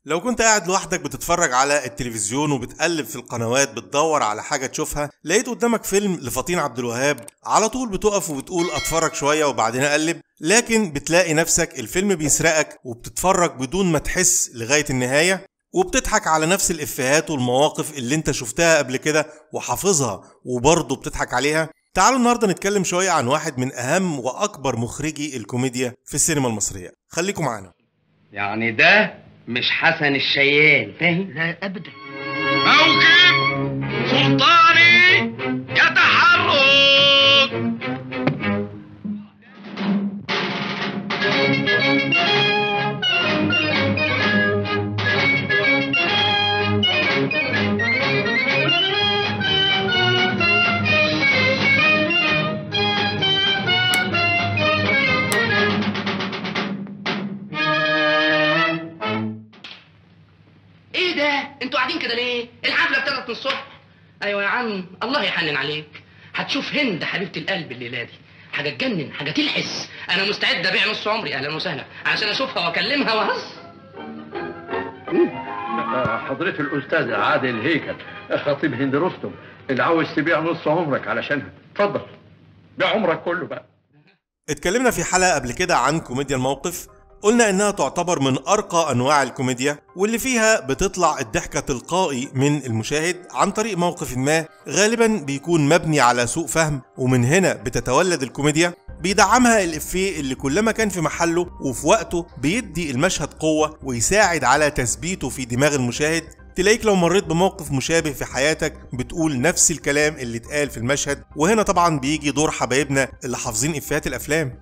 لو كنت قاعد لوحدك بتتفرج على التلفزيون وبتقلب في القنوات بتدور على حاجة تشوفها، لقيت قدامك فيلم لفطين عبد الوهاب، على طول بتقف وبتقول اتفرج شوية وبعدين اقلب، لكن بتلاقي نفسك الفيلم بيسرقك وبتتفرج بدون ما تحس لغاية النهاية، وبتضحك على نفس الإفيهات والمواقف اللي انت شفتها قبل كده وحافظها وبرضه بتضحك عليها. تعالوا النهارده نتكلم شوية عن واحد من أهم وأكبر مخرجي الكوميديا في السينما المصرية. خليكم معانا. يعني ده مش حسن الشيال، فاهم؟ لا ابدا. موكب سلطاني يتحرك. ايه ده؟ انتوا قاعدين كده ليه؟ الحفله ابتدت من الصبح. ايوه يا عم، الله يحنن عليك. هتشوف هند حبيبه القلب الليله دي، حاجه تجنن، حاجه تلحس. انا مستعد ابيع نص عمري اهلا وسهلا عشان اشوفها واكلمها وهز. حضرة الأستاذ عادل هيكل خطيب هند رستم اللي عاوز تبيع نص عمرك علشانها. اتفضل بيع عمرك كله بقى. اتكلمنا في حلقة قبل كده عن كوميديا الموقف، قلنا انها تعتبر من ارقى انواع الكوميديا واللي فيها بتطلع الضحكة تلقائي من المشاهد عن طريق موقف ما غالبا بيكون مبني على سوء فهم، ومن هنا بتتولد الكوميديا. بيدعمها الإفيه اللي كلما كان في محله وفي وقته بيدي المشهد قوة ويساعد على تثبيته في دماغ المشاهد. تلاقيك لو مريت بموقف مشابه في حياتك بتقول نفس الكلام اللي اتقال في المشهد، وهنا طبعا بيجي دور حبايبنا اللي حافظين إفيهات الأفلام.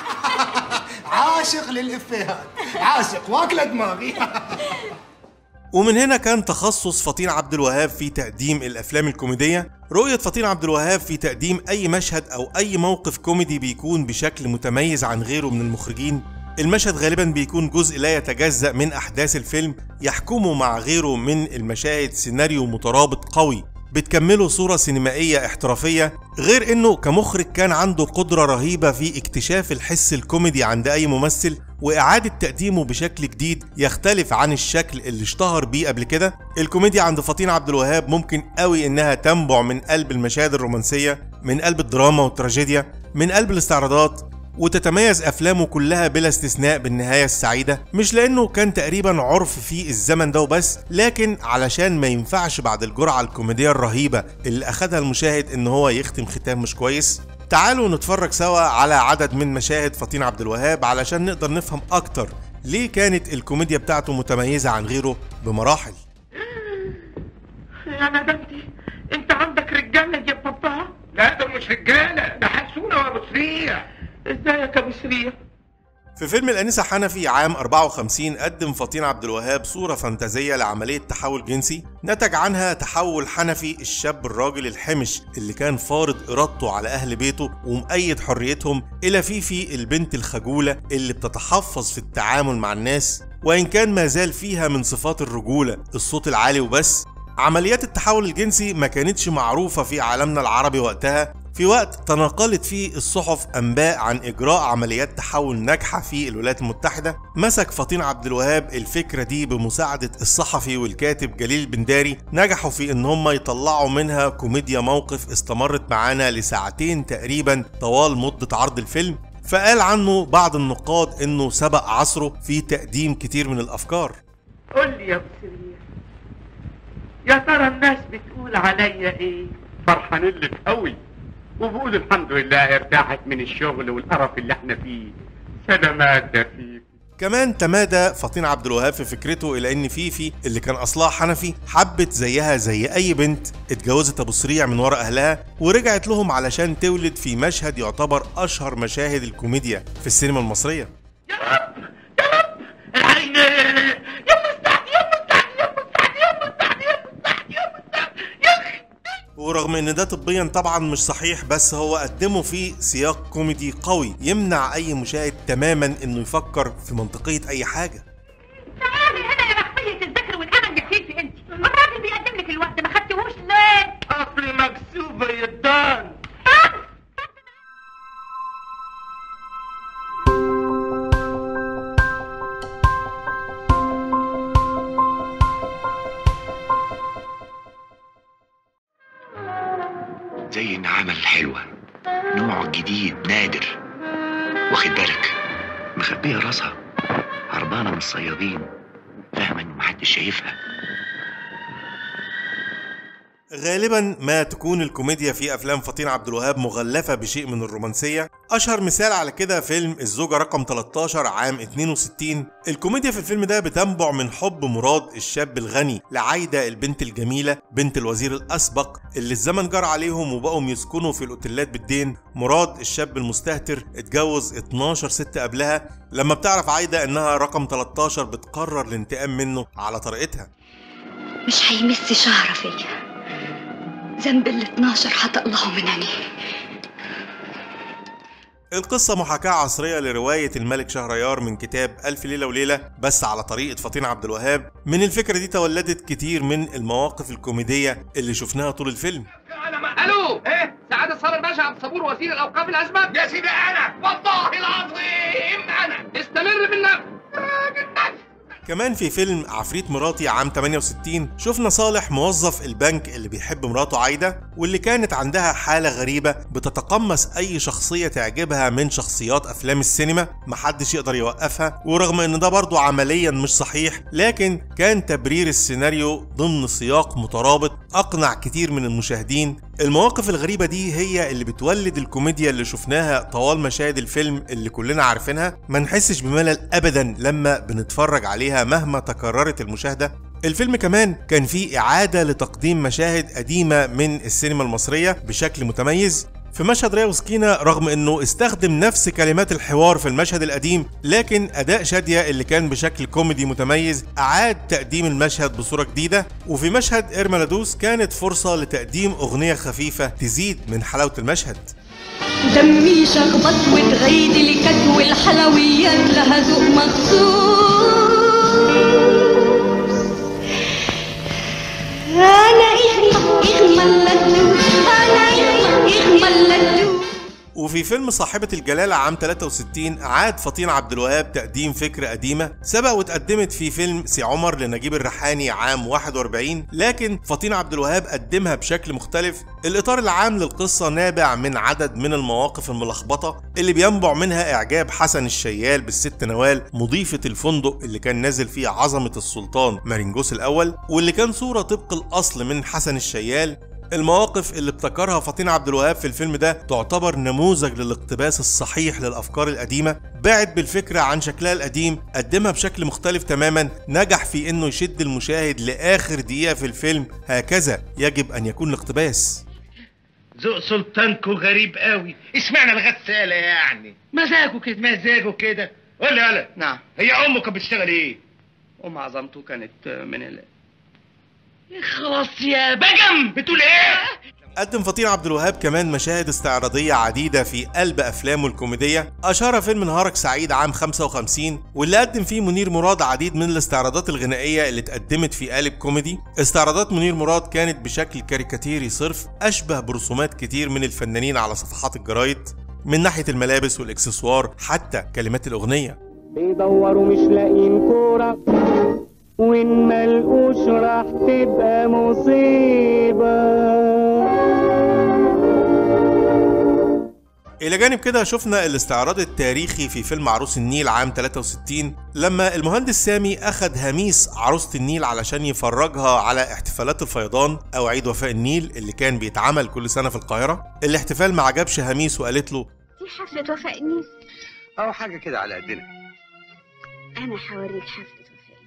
عاشق للإفيهات، عاشق واكلة دماغي. ومن هنا كان تخصص فطين عبد الوهاب في تقديم الأفلام الكوميدية. رؤية فطين عبد الوهاب في تقديم أي مشهد أو أي موقف كوميدي بيكون بشكل متميز عن غيره من المخرجين. المشهد غالبا بيكون جزء لا يتجزأ من أحداث الفيلم، يحكمه مع غيره من المشاهد سيناريو مترابط قوي بتكمله صورة سينمائية احترافية. غير انه كمخرج كان عنده قدرة رهيبة في اكتشاف الحس الكوميدي عند اي ممثل واعادة تقديمه بشكل جديد يختلف عن الشكل اللي اشتهر بيه قبل كده. الكوميديا عند فطين عبد الوهاب ممكن قوي انها تنبع من قلب المشاهد الرومانسية، من قلب الدراما والتراجيديا، من قلب الاستعراضات، وتتميز أفلامه كلها بلا استثناء بالنهاية السعيدة، مش لأنه كان تقريبا عرف في الزمن ده وبس، لكن علشان ما ينفعش بعد الجرعة الكوميدية الرهيبة اللي أخدها المشاهد إن هو يختم ختام مش كويس. تعالوا نتفرج سوا على عدد من مشاهد فطين عبد الوهاب علشان نقدر نفهم أكتر ليه كانت الكوميديا بتاعته متميزة عن غيره بمراحل. يا ندمتي، انت عندك رجالة يا بابا؟ لا دول مش رجالة، ده حسونة وابو سريع. ازيك يا ابو سريع؟ في فيلم الأنسة حنفي عام 54 قدم فطين عبد الوهاب صورة فانتازية لعملية تحول جنسي نتج عنها تحول حنفي الشاب الراجل الحمش اللي كان فارض إرادته على أهل بيته ومؤيد حريتهم إلى فيفي البنت الخجولة اللي بتتحفظ في التعامل مع الناس، وإن كان ما زال فيها من صفات الرجولة الصوت العالي وبس. عمليات التحول الجنسي ما كانتش معروفة في عالمنا العربي وقتها، في وقت تناقلت فيه الصحف أنباء عن إجراء عمليات تحول ناجحة في الولايات المتحدة. مسك فطين عبد الوهاب الفكرة دي بمساعدة الصحفي والكاتب جليل البنداري، نجحوا في إن هم يطلعوا منها كوميديا موقف استمرت معانا لساعتين تقريبا طوال مدة عرض الفيلم. فقال عنه بعض النقاد إنه سبق عصره في تقديم كتير من الأفكار. قول لي يا ابو سريع، يا ترى الناس بتقول عليا ايه؟ فرحانين لك قوي وبقول الحمد لله ارتاحت من الشغل والقرف اللي احنا فيه. سلامات يا فيفي. كمان تمادى فطين عبد الوهاب في فكرته الى ان فيفي اللي كان اصلها حنفي حبت زيها زي اي بنت اتجوزت ابو سريع من ورا اهلها ورجعت لهم علشان تولد في مشهد يعتبر اشهر مشاهد الكوميديا في السينما المصرية. يا رب يا رب العين يا مستعد يا مستعد يا مستعد يا مستعد يا مستعد يا مستعد يا اخي. ورغم ان ده طبيا طبعا مش صحيح، بس هو قدمه في سياق كوميدي قوي يمنع اي مشاهد تماما انه يفكر في منطقية اي حاجة. تعالي هنا يا مخفية الذكر والامل يا سيدي، انت الراجل بيقدم لك الوقت ما خدتهوش ليه؟ اصلي مكسوبة يا دان. زي النعامة الحلوة، نوع جديد نادر، واخد بالك؟ مخبية راسها، هربانة من الصيادين، فاهمة إن محدش شايفها. غالبا ما تكون الكوميديا في افلام فطين عبد الوهاب مغلفه بشيء من الرومانسيه. اشهر مثال على كده فيلم الزوجه رقم 13 عام 62. الكوميديا في الفيلم ده بتنبع من حب مراد الشاب الغني لعايده البنت الجميله بنت الوزير الاسبق اللي الزمن جرى عليهم وبقوا يسكنوا في الاوتيلات بالدين. مراد الشاب المستهتر اتجوز 12 ست قبلها، لما بتعرف عايده انها رقم 13 بتقرر الانتقام منه على طريقتها. مش هيمس شعره فيا، ذنب ال12 هتقلعه من عينيه. القصة محاكاة عصرية لرواية الملك شهريار من كتاب ألف ليلة وليلة بس على طريقة فطين عبد الوهاب. من الفكرة دي تولدت كتير من المواقف الكوميدية اللي شفناها طول الفيلم. الو ايه سعادة صابر باشا عبد الصبور وزير الاوقاف الازمه. يا سيدي انا والله العظيم انا. استمر بالنفس. كمان في فيلم عفريت مراتي عام 68 شفنا صالح موظف البنك اللي بيحب مراته عايدة واللي كانت عندها حالة غريبة بتتقمص أي شخصية تعجبها من شخصيات أفلام السينما، محدش يقدر يوقفها. ورغم إن ده برضو عمليا مش صحيح، لكن كان تبرير السيناريو ضمن سياق مترابط أقنع كتير من المشاهدين. المواقف الغريبة دي هي اللي بتولد الكوميديا اللي شفناها طوال مشاهد الفيلم اللي كلنا عارفينها. ما نحسش بملل أبدا لما بنتفرج عليها مهما تكررت المشاهدة. الفيلم كمان كان فيه إعادة لتقديم مشاهد قديمة من السينما المصرية بشكل متميز. في مشهد ريا وسكينة رغم انه استخدم نفس كلمات الحوار في المشهد القديم، لكن اداء شادية اللي كان بشكل كوميدي متميز اعاد تقديم المشهد بصورة جديدة. وفي مشهد إرما لدوس كانت فرصة لتقديم اغنية خفيفة تزيد من حلاوة المشهد. دمي شخبط وتغيدي لكت والحلويات لها ذوق مخصوص. انا اغمى اللدوس، انا اغمى اللدوس. وفي فيلم صاحبة الجلالة عام 63 أعاد فطين عبد الوهاب تقديم فكرة قديمة سبق واتقدمت في فيلم سي عمر لنجيب الريحاني عام 41، لكن فطين عبد الوهاب قدمها بشكل مختلف. الإطار العام للقصة نابع من عدد من المواقف الملخبطة اللي بينبع منها إعجاب حسن الشيال بالست نوال مضيفة الفندق اللي كان نازل فيه عظمة السلطان مارينجوس الأول، واللي كان صورة طبق الأصل من حسن الشيال. المواقف اللي ابتكرها فطين عبد الوهاب في الفيلم ده تعتبر نموذج للاقتباس الصحيح للأفكار القديمة. بعد بالفكرة عن شكلها القديم، قدمها بشكل مختلف تماما، نجح في انه يشد المشاهد لآخر دقيقة في الفيلم. هكذا يجب ان يكون الاقتباس. ذوق سلطانكو غريب قوي. اشمعنى الغسالة يعني؟ مزاجه كده. مزاجه كده. قول لي يالا. نعم. هي امه كانت بتشتغل ايه؟ ام عظمته كانت من خلاص يا بجم. بتقول ايه؟ قدم فطين عبد الوهاب كمان مشاهد استعراضية عديدة في قلب أفلامه الكوميدية. أشار فيلم نهارك سعيد عام 55، واللي قدم فيه منير مراد عديد من الاستعراضات الغنائية اللي اتقدمت في قالب كوميدي. استعراضات منير مراد كانت بشكل كاريكاتيري صرف، أشبه برسومات كتير من الفنانين على صفحات الجرايد، من ناحية الملابس والإكسسوار حتى كلمات الأغنية. بيدوروا مش لاقيين كورة، وإن ملقوش راح تبقى مصيبة. إلى جانب كده شفنا الاستعراض التاريخي في فيلم عروس النيل عام 63، لما المهندس سامي أخد هميس عروسة النيل علشان يفرجها على احتفالات الفيضان أو عيد وفاء النيل اللي كان بيتعمل كل سنة في القاهرة. الاحتفال ما عجبش هميس وقالت له دي حفلة وفاء النيل أو حاجة كده على قدنا. أنا هوريك حفلة.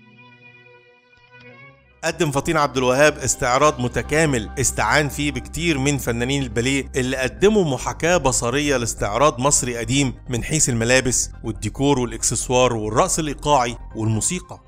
قدم فطين عبد الوهاب استعراض متكامل استعان فيه بكتير من فنانين الباليه اللي قدموا محاكاة بصرية لاستعراض مصري قديم من حيث الملابس والديكور والاكسسوار والرقص الإيقاعي والموسيقى.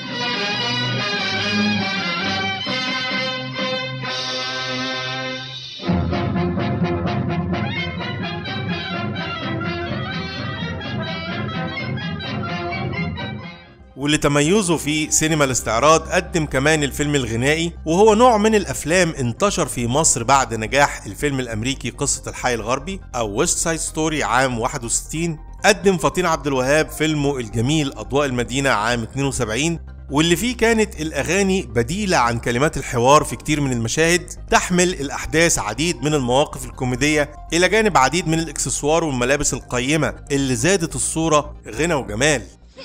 واللي تميزه في سينما الاستعراض قدم كمان الفيلم الغنائي، وهو نوع من الافلام انتشر في مصر بعد نجاح الفيلم الامريكي قصة الحي الغربي او ويست سايد ستوري عام 61. قدم فطين عبد الوهاب فيلمه الجميل اضواء المدينة عام 72، واللي فيه كانت الأغاني بديلة عن كلمات الحوار في كتير من المشاهد، تحمل الأحداث عديد من المواقف الكوميدية إلى جانب عديد من الإكسسوار والملابس القيمة اللي زادت الصورة غنى وجمال.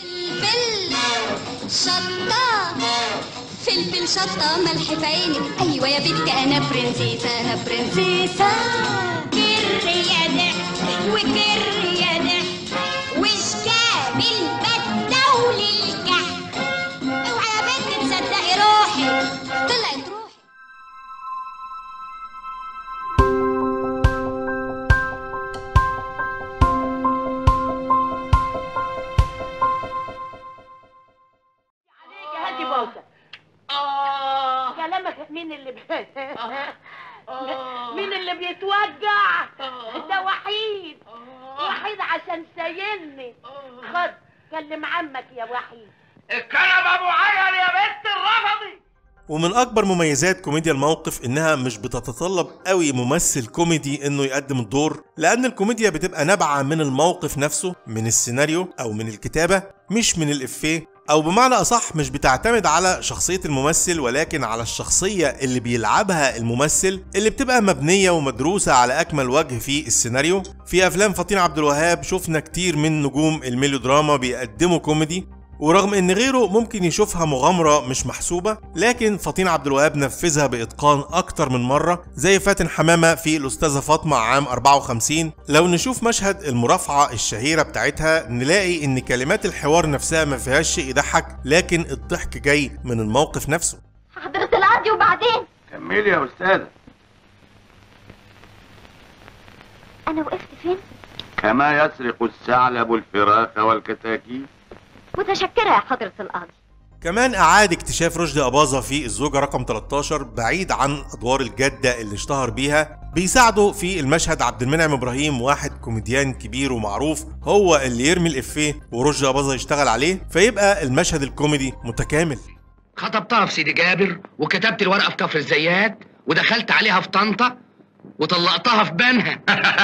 فلفل شطة ملح في عينك، أيوة يا بنتي أنا برنسيسة أنا برنسيسة. كر يا ضحك وكر يا ضحك وشكاب البتة وللكحك، اوعى يا بنتي تصدقي روحي طلعت روحي. هاتي بوسة. كلامك مين اللي مين اللي بيتوجع؟ ده وحيد وحيد عشان سايلني. خد كلم عمك يا وحيد. الكلام ابو عيل يا بنت الرفضي. ومن اكبر مميزات كوميديا الموقف انها مش بتتطلب قوي ممثل كوميدي انه يقدم الدور، لان الكوميديا بتبقى نابعه من الموقف نفسه، من السيناريو او من الكتابه، مش من الافيه، او بمعنى اصح مش بتعتمد على شخصية الممثل ولكن على الشخصية اللي بيلعبها الممثل، اللي بتبقى مبنية ومدروسة على اكمل وجه في السيناريو. في افلام فطين عبد الوهاب شفنا كتير من نجوم الميلودراما بيقدموا كوميدي، ورغم ان غيره ممكن يشوفها مغامرة مش محسوبة، لكن فطين عبد الوهاب نفذها باتقان اكتر من مرة، زي فاتن حمامة في الاستاذة فاطمة عام 54. لو نشوف مشهد المرافعة الشهيرة بتاعتها نلاقي ان كلمات الحوار نفسها ما فيهاش شيء يضحك، لكن الضحك جاي من الموقف نفسه. حضرة القاضي وبعدين كملي يا استاذة. أنا وقفت فين؟ كما يسرق الثعلب الفراخ والكتاكيت. متشكرة يا حضرة القاضي. كمان أعاد اكتشاف رشدي أباظة في الزوجة رقم 13 بعيد عن أدوار الجدة اللي اشتهر بيها، بيساعده في المشهد عبد المنعم إبراهيم، واحد كوميديان كبير ومعروف، هو اللي يرمي الإفيه ورشدي أباظة يشتغل عليه، فيبقى المشهد الكوميدي متكامل. خطبتها في سيدي جابر وكتبت الورقة في كفر الزيات ودخلت عليها في طنطا وطلقتها في بنها.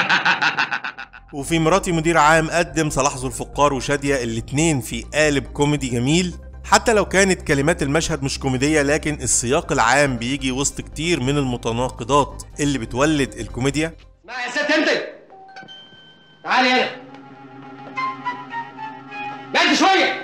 وفي مراتي مدير عام قدم صلاح ذو الفقار وشادية الاتنين في قالب كوميدي جميل، حتى لو كانت كلمات المشهد مش كوميدية لكن السياق العام بيجي وسط كتير من المتناقضات اللي بتولد الكوميديا. ما يا ست انت تعالي هنا جد شوية.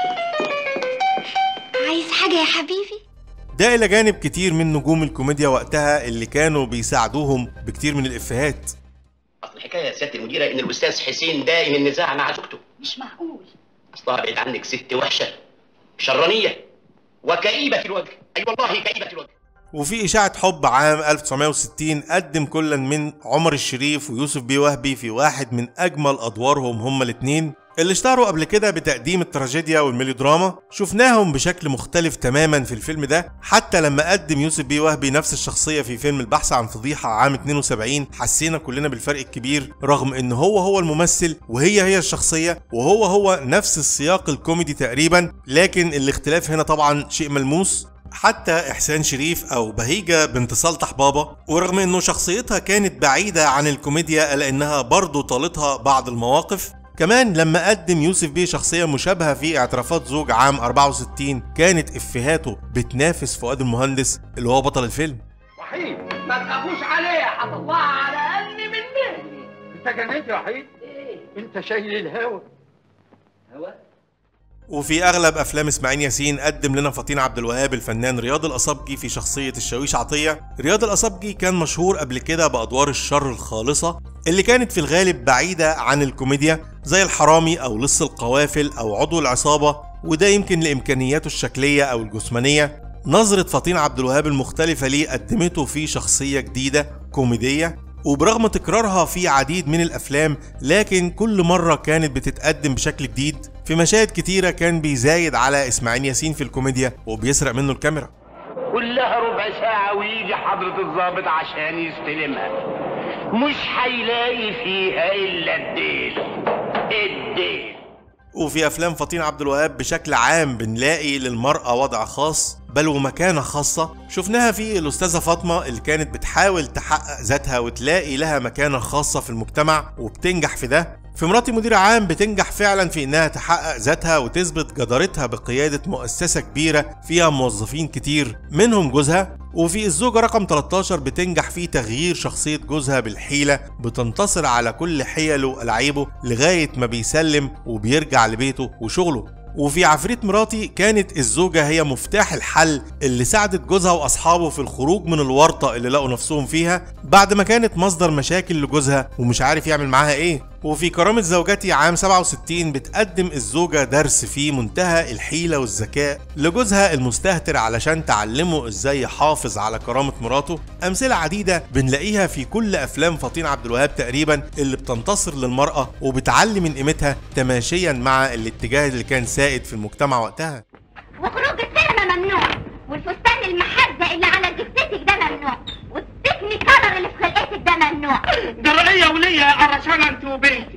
عايز حاجة يا حبيبي؟ ده إلى جانب كتير من نجوم الكوميديا وقتها اللي كانوا بيساعدوهم بكتير من الإفيهات. أصل الحكاية يا سيادة المديرة إن الأستاذ حسين دائم النزاع مع زوجته. مش معقول. أصلها بعيد عنك ست وحشة شرانية وكئيبة الوجه، أي والله كئيبة الوجه. وفي إشاعة حب عام 1960 قدم كل من عمر الشريف ويوسف بيه وهبي في واحد من أجمل أدوارهم هما الاتنين، اللي اشتهروا قبل كده بتقديم التراجيديا والميلودراما. شفناهم بشكل مختلف تماما في الفيلم ده، حتى لما قدم يوسف بيه وهبي نفس الشخصية في فيلم البحث عن فضيحة عام 72 حسينا كلنا بالفرق الكبير، رغم ان هو الممثل وهي الشخصية وهو نفس السياق الكوميدي تقريبا، لكن الاختلاف هنا طبعا شيء ملموس. حتى إحسان شريف أو بهيجة بنت صالح بابا، ورغم إنه شخصيتها كانت بعيدة عن الكوميديا إلا إنها برضه طالتها بعض المواقف. كمان لما قدم يوسف بيه شخصية مشابهة في اعترافات زوج عام 64 كانت إفيهاته بتنافس فؤاد المهندس اللي هو بطل الفيلم. وحيد ما تخافوش عليه، هطلعها على قلبي من مهلي. انت جنيت يا وحيد؟ ايه؟ انت شايل الهوا. هوا؟ وفي اغلب افلام اسماعيل ياسين قدم لنا فطين عبد الوهاب الفنان رياض الأصابجي في شخصيه الشاويش عطيه. رياض الأصابجي كان مشهور قبل كده بادوار الشر الخالصه اللي كانت في الغالب بعيده عن الكوميديا، زي الحرامي او لص القوافل او عضو العصابه، وده يمكن لامكانياته الشكليه او الجسمانيه. نظره فطين عبد الوهاب المختلفه ليه قدمته في شخصيه جديده كوميديه، وبرغم تكرارها في عديد من الافلام لكن كل مره كانت بتتقدم بشكل جديد. في مشاهد كتيره كان بيزايد على اسماعيل ياسين في الكوميديا وبيسرق منه الكاميرا. كلها ربع ساعة ويجي حضرة الضابط عشان يستلمها، مش هيلاقي فيها إلا الديل. وفي افلام فطين عبد الوهاب بشكل عام بنلاقي للمرأة وضع خاص بل ومكانة خاصة. شفناها في الأستاذة فاطمة اللي كانت بتحاول تحقق ذاتها وتلاقي لها مكانة خاصة في المجتمع وبتنجح في ده. في مراتي مدير عام بتنجح فعلا في انها تحقق ذاتها وتثبت جدارتها بقيادة مؤسسة كبيرة فيها موظفين كتير منهم جوزها. وفي الزوجة رقم 13 بتنجح في تغيير شخصية جوزها بالحيلة، بتنتصر على كل حيله وألعابه لغاية ما بيسلم وبيرجع لبيته وشغله. وفي عفريت مراتي كانت الزوجة هي مفتاح الحل اللي ساعدت جوزها وأصحابه في الخروج من الورطة اللي لقوا نفسهم فيها بعد ما كانت مصدر مشاكل لجوزها ومش عارف يعمل معاها ايه. وفي كرامة زوجتي عام 67 بتقدم الزوجة درس في منتهى الحيلة والذكاء لجوزها المستهتر علشان تعلمه ازاي يحافظ على كرامة مراته. أمثلة عديدة بنلاقيها في كل أفلام فطين عبد الوهاب تقريبا اللي بتنتصر للمرأة وبتعلي من قيمتها تماشيا مع الاتجاه اللي كان سائد في المجتمع وقتها. وخروج السينما ممنوع، والفستان المحزق اللي على جثتك ده ممنوع، والتكني كلر اللي في خلقتك ده ممنوع. جرأية ولية يا قرشانة انت وبنتي.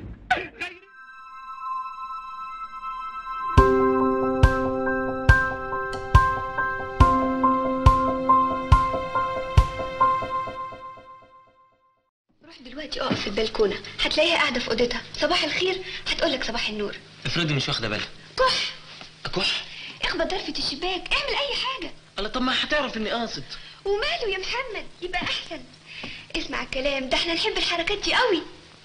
روح دلوقتي اقف في البلكونه، هتلاقيها قاعده في اوضتها. صباح الخير هتقولك صباح النور. افرضي مش واخده بالها. كح كح. اخبط ضرفه الشباك، اعمل اي حاجه. الله، طب ما هتعرف اني قاصد. وماله يا محمد، يبقى احسن. اسمع الكلام ده، احنا نحب الحركات دي قوي.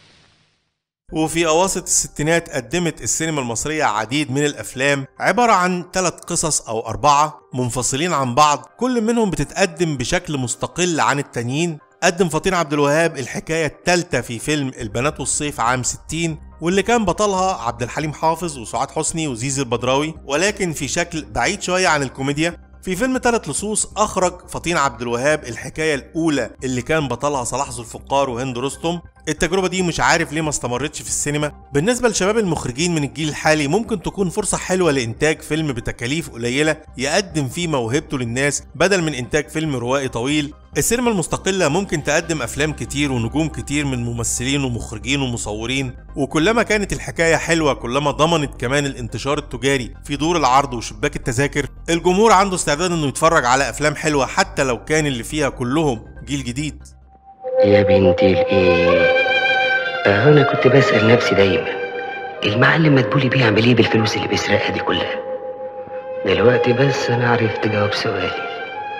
وفي أواسط الستينات قدمت السينما المصرية عديد من الأفلام عبارة عن 3 قصص أو 4 منفصلين عن بعض، كل منهم بتتقدم بشكل مستقل عن التانيين. قدم فطين عبد الوهاب الحكاية الثالثة في فيلم البنات والصيف عام 60 واللي كان بطلها عبد الحليم حافظ وسعاد حسني وزيزي البدراوي، ولكن في شكل بعيد شوية عن الكوميديا. في فيلم 3 لصوص أخرج فطين عبد الوهاب الحكاية الأولى اللي كان بطلها صلاح ذو الفقار وهند رستم. التجربة دي مش عارف ليه ما استمرتش في السينما. بالنسبة لشباب المخرجين من الجيل الحالي ممكن تكون فرصة حلوة لإنتاج فيلم بتكاليف قليلة يقدم فيه موهبته للناس بدل من إنتاج فيلم روائي طويل. السينما المستقلة ممكن تقدم أفلام كتير ونجوم كتير من ممثلين ومخرجين ومصورين، وكلما كانت الحكاية حلوة كلما ضمنت كمان الانتشار التجاري في دور العرض وشباك التذاكر. الجمهور عنده استعداد إنه يتفرج على أفلام حلوة حتى لو كان اللي فيها كلهم جيل جديد. يا بنتي الايه، انا كنت بسأل نفسي دايما المعلم مدبولي بيعمل ايه بالفلوس اللي بيسرقها دي كلها. دلوقتي بس انا عرفت جواب سؤالي.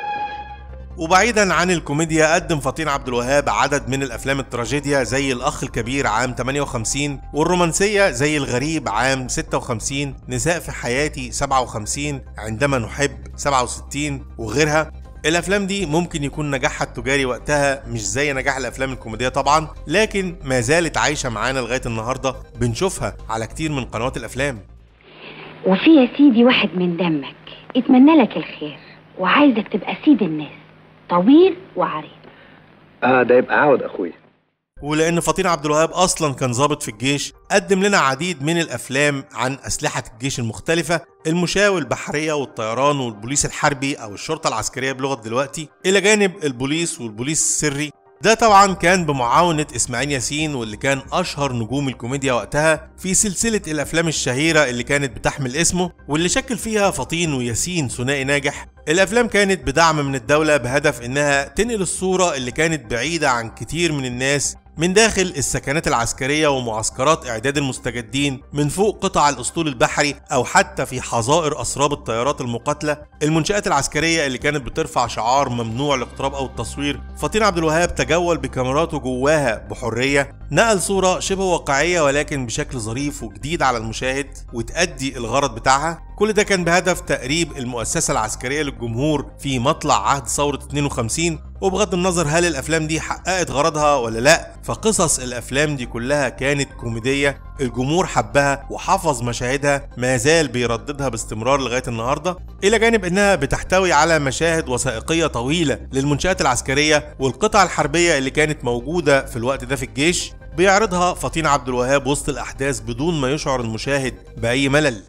وبعيدا عن الكوميديا قدم فطين عبد الوهاب عدد من الافلام التراجيديا زي الاخ الكبير عام 58، والرومانسيه زي الغريب عام 56، نساء في حياتي 57، عندما نحب 67 وغيرها. الافلام دي ممكن يكون نجاحها التجاري وقتها مش زي نجاح الافلام الكوميديه طبعا، لكن ما زالت عايشه معانا لغايه النهارده، بنشوفها على كتير من قنوات الافلام. وفي يا سيدي واحد من دمك اتمنى لك الخير وعايزك تبقى سيد الناس، طويل وعريض. ده يبقى عاود اخويا. ولان فطين عبد الوهاب اصلا كان ضابط في الجيش قدم لنا عديد من الافلام عن اسلحه الجيش المختلفه، المشاة والبحريه والطيران والبوليس الحربي او الشرطه العسكريه بلغه دلوقتي، الى جانب البوليس والبوليس السري. ده طبعا كان بمعاونة إسماعيل ياسين واللي كان أشهر نجوم الكوميديا وقتها في سلسلة الأفلام الشهيرة اللي كانت بتحمل اسمه واللي شكل فيها فطين وياسين ثنائي ناجح. الأفلام كانت بدعم من الدولة بهدف إنها تنقل الصورة اللي كانت بعيدة عن كتير من الناس من داخل السكنات العسكرية ومعسكرات إعداد المستجدين، من فوق قطع الأسطول البحري أو حتى في حظائر أسراب الطيارات المقاتلة، المنشآت العسكرية اللي كانت بترفع شعار ممنوع الاقتراب أو التصوير. فطين عبد الوهاب تجول بكاميراته جواها بحرية، نقل صورة شبه واقعية ولكن بشكل ظريف وجديد على المشاهد وتأدي الغرض بتاعها. كل ده كان بهدف تقريب المؤسسة العسكرية للجمهور في مطلع عهد ثورة 52. وبغض النظر هل الأفلام دي حققت غرضها ولا لا، فقصص الأفلام دي كلها كانت كوميدية، الجمهور حبها وحفظ مشاهدها، ما زال بيرددها باستمرار لغاية النهاردة، إلى جانب إنها بتحتوي على مشاهد وثائقية طويلة للمنشآت العسكرية والقطع الحربية اللي كانت موجودة في الوقت ده في الجيش، بيعرضها فطين عبد الوهاب وسط الأحداث بدون ما يشعر المشاهد بأي ملل.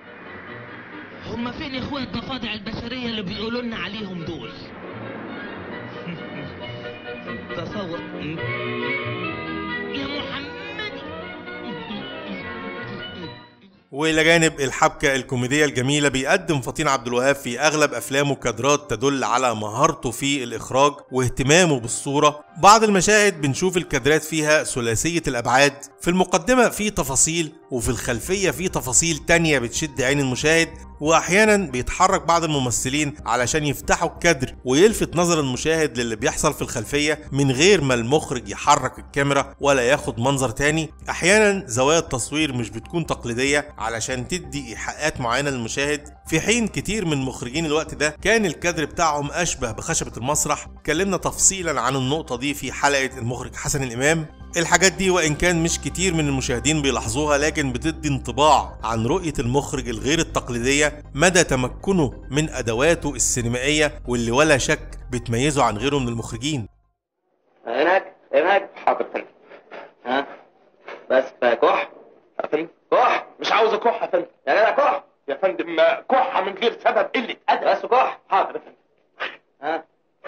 هما فين يا اخويا الضفادع البشرية اللي بيقولوا لنا عليهم دول؟ تصور يا محمد. والى جانب الحبكه الكوميديه الجميله بيقدم فطين عبد الوهاب في اغلب افلامه كادرات تدل على مهارته في الاخراج واهتمامه بالصوره. بعض المشاهد بنشوف الكادرات فيها ثلاثيه الابعاد، في المقدمه في تفاصيل وفي الخلفيه في تفاصيل تانية بتشد عين المشاهد، واحيانا بيتحرك بعض الممثلين علشان يفتحوا الكادر ويلفت نظر المشاهد للي بيحصل في الخلفيه من غير ما المخرج يحرك الكاميرا ولا ياخد منظر تاني. احيانا زوايا التصوير مش بتكون تقليديه علشان تدي ايحاءات معينه للمشاهد، في حين كتير من مخرجين الوقت ده كان الكادر بتاعهم اشبه بخشبه المسرح. اتكلمنا تفصيلا عن النقطه دي في حلقه المخرج حسن الامام. الحاجات دي وإن كان مش كتير من المشاهدين بيلاحظوها، لكن بتدي انطباع عن رؤية المخرج الغير التقليدية، مدى تمكنه من أدواته السينمائية واللي ولا شك بتميزه عن غيره من المخرجين. هناك حاضر فندم. ها بس كح يا فندم، كح مش عاوز كح يا فندم. يا جدع كح يا فندم، كحة من غير سبب قلة أدب. بس كح حاضر يا فندم. ها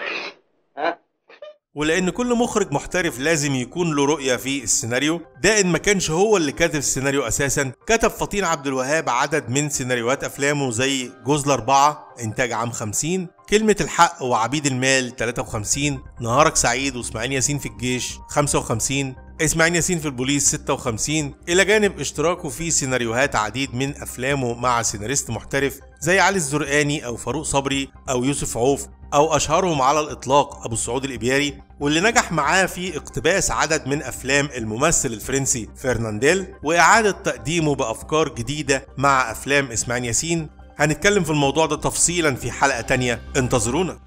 ولأن كل مخرج محترف لازم يكون له رؤية في السيناريو، ده إن ما كانش هو اللي كاتب السيناريو أساسا. كتب فطين عبد الوهاب عدد من سيناريوهات أفلامه زي جوز الأربعة إنتاج عام 50، كلمة الحق وعبيد المال 53، نهارك سعيد وإسماعيل ياسين في الجيش 55، إسماعيل ياسين في البوليس 56، إلى جانب اشتراكه في سيناريوهات عديد من أفلامه مع سيناريست محترف زي علي الزرقاني أو فاروق صبري أو يوسف عوف، أو أشهرهم على الإطلاق أبو السعود الإبياري، واللي نجح معاه في اقتباس عدد من أفلام الممثل الفرنسي فرنانديل وإعادة تقديمه بأفكار جديدة مع أفلام إسماعيل ياسين. هنتكلم في الموضوع ده تفصيلا في حلقة تانية، انتظرونا.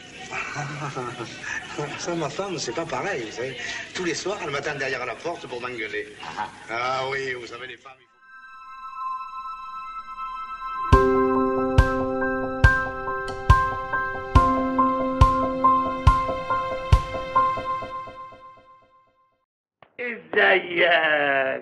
Ça, ma femme, c'est pas pareil, vous savez. Tous les soirs, elle m'attend derrière la porte pour m'engueuler. Ah oui, vous savez, les femmes... ازيك؟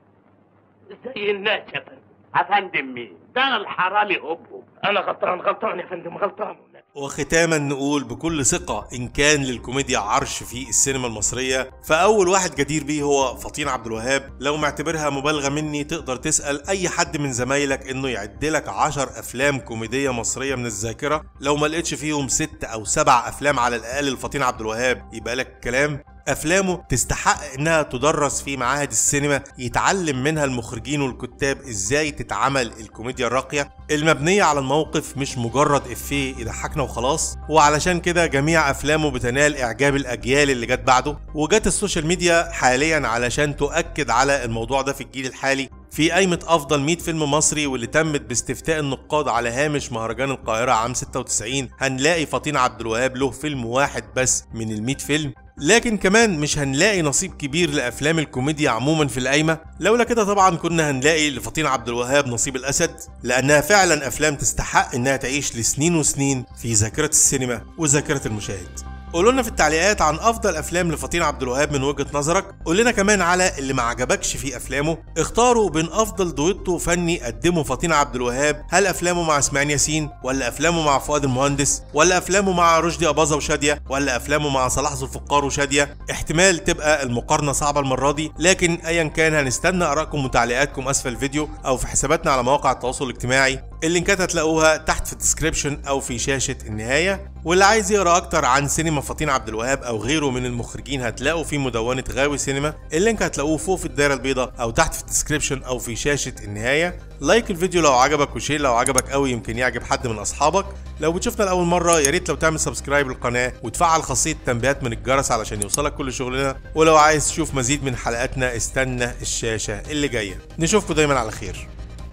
زي الناس يا فندم. افندم مين؟ ده انا الحرامي ابو. انا غلطان يا فندم، غلطان. وختاما نقول بكل ثقة إن كان للكوميديا عرش في السينما المصرية، فأول واحد جدير بيه هو فطين عبد الوهاب. لو معتبرها مبالغة مني تقدر تسأل أي حد من زمايلك إنه يعدلك 10 أفلام كوميدية مصرية من الذاكرة، لو ما لقيتش فيهم 6 أو 7 أفلام على الأقل لفطين عبد الوهاب يبقى لك كلام. أفلامه تستحق إنها تدرس في معاهد السينما، يتعلم منها المخرجين والكتاب إزاي تتعمل الكوميديا الراقية المبنية على الموقف، مش مجرد إفيه يضحكنا وخلاص. وعلشان كده جميع أفلامه بتنال إعجاب الأجيال اللي جت بعده، وجت السوشيال ميديا حاليا علشان تؤكد على الموضوع ده في الجيل الحالي. في قائمة أفضل 100 فيلم مصري واللي تمت باستفتاء النقاد على هامش مهرجان القاهرة عام 96، هنلاقي فطين عبد الوهاب له فيلم واحد بس من ال100 فيلم. لكن كمان مش هنلاقي نصيب كبير لأفلام الكوميديا عموما في القايمة، لولا كده طبعا كنا هنلاقي لفطين عبد الوهاب نصيب الأسد، لأنها فعلا أفلام تستحق إنها تعيش لسنين وسنين في ذاكرة السينما وذاكرة المشاهد. قولوا لنا في التعليقات عن افضل افلام لفطين عبد الوهاب من وجهة نظرك، قول لنا كمان على اللي ما عجبكش في افلامه. اختاروا بين افضل دويتو فني قدمه فطين عبد الوهاب، هل افلامه مع اسماعيل ياسين، ولا افلامه مع فؤاد المهندس، ولا افلامه مع رشدي اباظة وشادية، ولا افلامه مع صلاح ذو الفقار وشادية؟ احتمال تبقى المقارنة صعبة المرة دي، لكن ايا كان هنستنى ارائكم وتعليقاتكم اسفل الفيديو او في حساباتنا على مواقع التواصل الاجتماعي. اللينكات هتلاقوها تحت في الديسكريبشن او في شاشة النهاية. واللي عايز يقرا اكتر عن سينما فطين عبد الوهاب او غيره من المخرجين هتلاقوا في مدونة غاوي سينما، اللينك هتلاقوه فوق في الدايره البيضاء او تحت في الديسكريبشن او في شاشة النهاية. لايك الفيديو لو عجبك، وشير لو عجبك قوي يمكن يعجب حد من اصحابك. لو بتشوفنا لاول مرة يا ريت لو تعمل سبسكرايب للقناة وتفعل خاصية التنبيهات من الجرس علشان يوصلك كل شغلنا. ولو عايز تشوف مزيد من حلقاتنا استنى الشاشة اللي جاية. نشوفكم دايما على خير.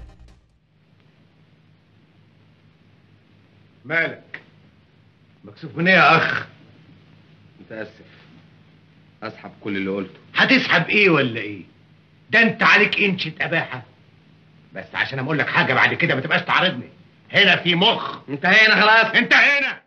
مالك مكسوف من ايه يا اخ؟ متاسف، اسحب كل اللي قلته. هتسحب ايه ولا ايه؟ ده انت عليك انشة اباحه، بس عشان اقول لك حاجه بعد كده ما تبقاش تعارضني. هنا في مخ. انتهينا خلاص، انتهينا.